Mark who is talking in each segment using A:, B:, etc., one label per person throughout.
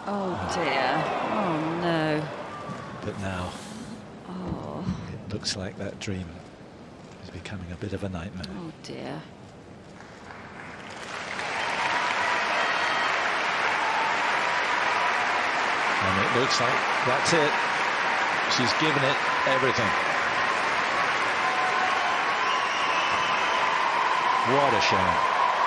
A: Oh dear. Oh no.
B: But now
A: Oh.
B: it looks like that dream is becoming a bit of a nightmare.
A: Oh dear.
B: And it looks like that's it. She's given it everything. What a shame.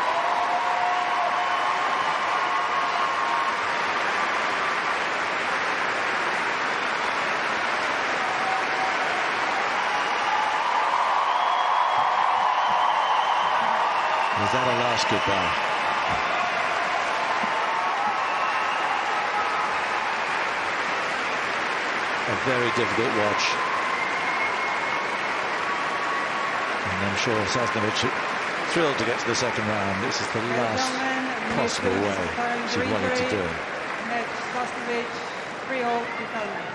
B: Was that a last goodbye? A very difficult watch. And I'm sure Sasnovich thrilled to get to the second round. This is the last possible way she wanted to do it.
C: Next, Sasnovich, 3-all retirement.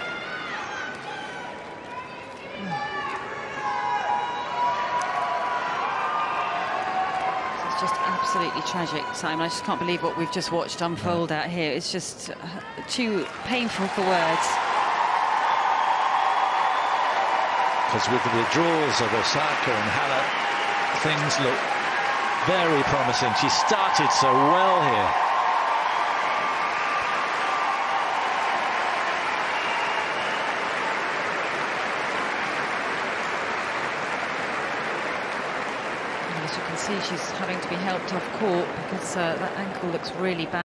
A: Just absolutely tragic, Simon. I just can't believe what we've just watched unfold out here. It's just too painful for words.
B: Because with the withdrawals of Osaka and Halep, things look very promising. She started so well here.
A: As you can see, she's having to be helped off court because that ankle looks really bad.